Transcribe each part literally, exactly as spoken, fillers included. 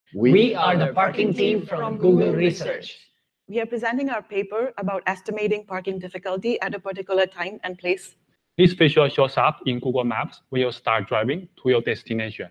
We are the parking team from Google Research. We are presenting our paper about estimating parking difficulty at a particular time and place. This visual shows up in Google Maps when you start driving to your destination.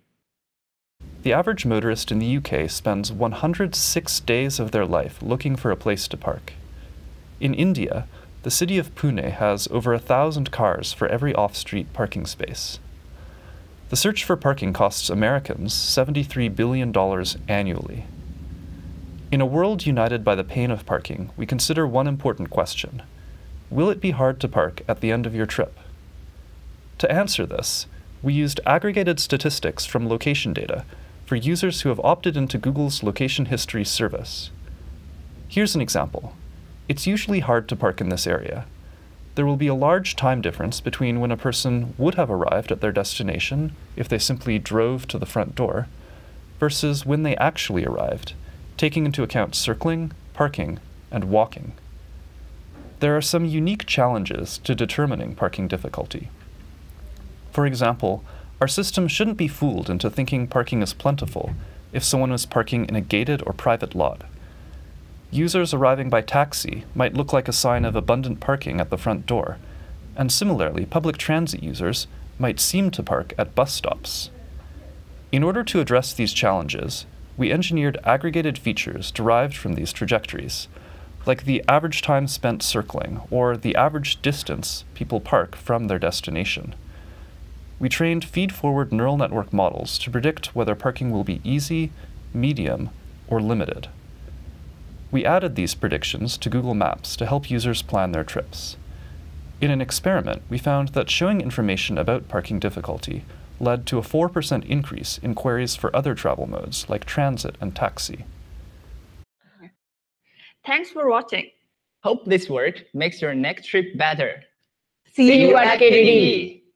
The average motorist in the U K spends one hundred six days of their life looking for a place to park. In India, the city of Pune has over a thousand cars for every off-street parking space. The search for parking costs Americans seventy-three billion dollars annually. In a world united by the pain of parking, we consider one important question. Will it be hard to park at the end of your trip? To answer this, we used aggregated statistics from location data for users who have opted into Google's location history service. Here's an example. It's usually hard to park in this area. There will be a large time difference between when a person would have arrived at their destination if they simply drove to the front door, versus when they actually arrived, taking into account circling, parking, and walking. There are some unique challenges to determining parking difficulty. For example, our system shouldn't be fooled into thinking parking is plentiful if someone is parking in a gated or private lot. Users arriving by taxi might look like a sign of abundant parking at the front door, and similarly, public transit users might seem to park at bus stops. In order to address these challenges, we engineered aggregated features derived from these trajectories, like the average time spent circling or the average distance people park from their destination. We trained feed-forward neural network models to predict whether parking will be easy, medium, or limited. We added these predictions to Google Maps to help users plan their trips. In an experiment, we found that showing information about parking difficulty led to a four percent increase in queries for other travel modes like transit and taxi. Thanks for watching. Hope this work makes your next trip better. See, See you at K D D.